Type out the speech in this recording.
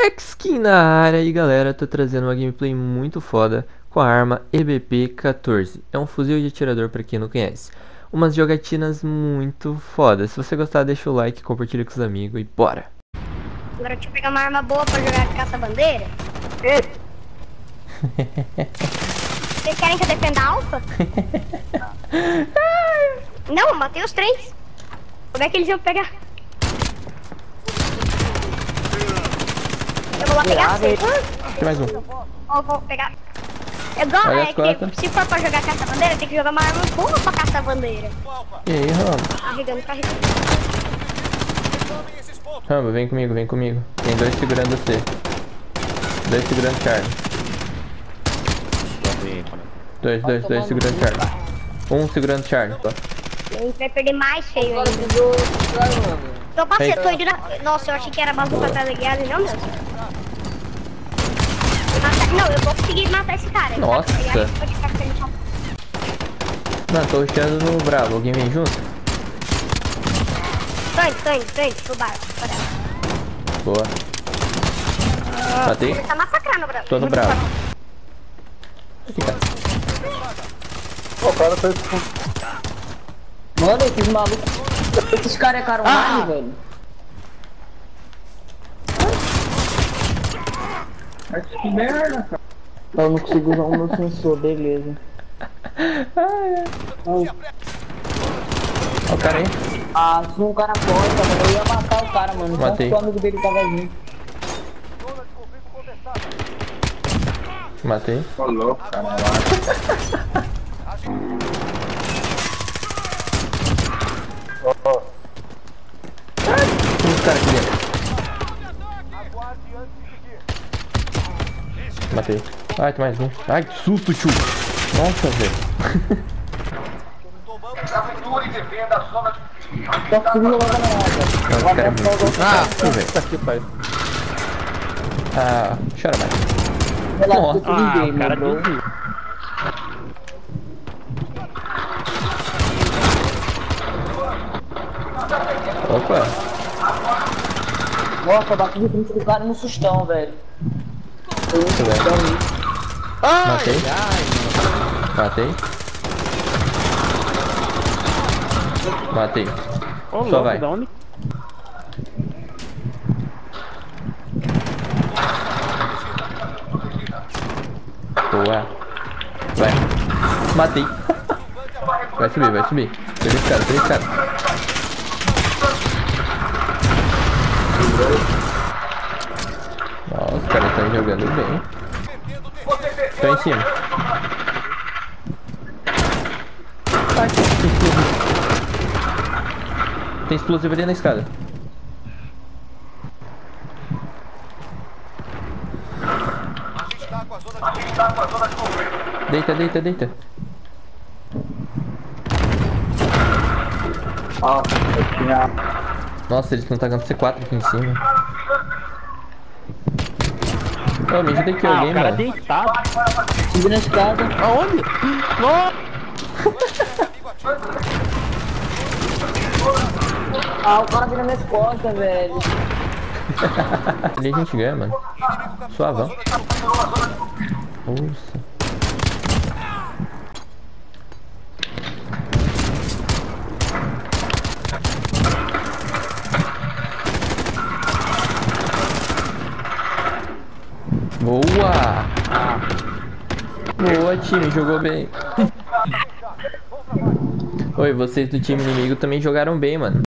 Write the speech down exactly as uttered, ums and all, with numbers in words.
X-Skin na área e galera, tô trazendo uma gameplay muito foda com a arma E B P quatorze. É um fuzil de atirador pra quem não conhece. Umas jogatinas muito fodas. Se você gostar, deixa o like, compartilha com os amigos e bora! Agora deixa eu pegar uma arma boa pra jogar de caça-bandeira. Vocês querem que eu defenda a Alpha? Não, eu matei os três. Como é que eles iam pegar? Eu vou lá pegar vocês. Tem mais um. Eu vou pegar. Eu gosto, Olha é as costas. que se for pra jogar caça-bandeira, tem que jogar uma arma boa pra caça-bandeira. E aí, Rambo? Carregando, carregando. Rambo, vem comigo, vem comigo. Tem dois segurando você. Dois segurando Charlie. Dois, dois, dois segurando Charlie. Um segurando Charlie. A gente vai perder mais feio ainda. Tô passando, tô indo na... Nossa, eu achei que era bazuca tá ligado e não, meu. Matar... Não, eu vou conseguir matar esse cara. Ele Nossa. Tá... Aí, pode ficar ficando... Não, tô rushando no Bravo. Alguém vem junto? Tô indo, tô indo, tô indo pro bar. Boa. Matei. Ele tá massacrando o Bravo. Tô no Bravo. Fica. O cara tá... Mano, esses malucos... Esses caras é caro online, velho. Que merda, cara. Eu não consigo usar o meu sensor, beleza. Olha o cara aí. Ah, se um cara corta, mano, eu ia matar o cara, mano. Matei. Só que o amigo dele tava junto. Matei. Tô louco, cara. Tem uns caras aqui dentro. Matei. Ai, tem mais um. Ai, que susto, tio. Nossa, velho. Só consegui jogar na área. Não, esse cara é muito susto. Ah, sim, velho. Tá aqui, pai. Ah, chora mais. Relaxa, Nossa. eu ninguém, cara bro. Opa. Nossa, eu bati de frente do cara no sustão, velho. Foi um Muito sustão bem. aí. Matei. Matei. Matei. Ô, Só louco, vai. da onde? Boa. Vai. Matei. Vai subir, vai subir. Três caras, três caras. Nossa, os caras estão jogando bem. Tô em cima. Ai, tem explosivo. Tem explosivo ali na escada. Deita, deita, deita. Ó, eu tinha... Nossa, eles estão tacando C quatro aqui em cima. Ô, me ajuda aqui Ah, alguém, o cara mano. deitado. Subi na escada. Aonde? Nossa! Ah, o cara vira minhas costas, velho. Ali a gente ganha, mano. Suavão. Nossa. Boa! Boa, time, jogou bem. Oi, vocês do time inimigo também jogaram bem, mano.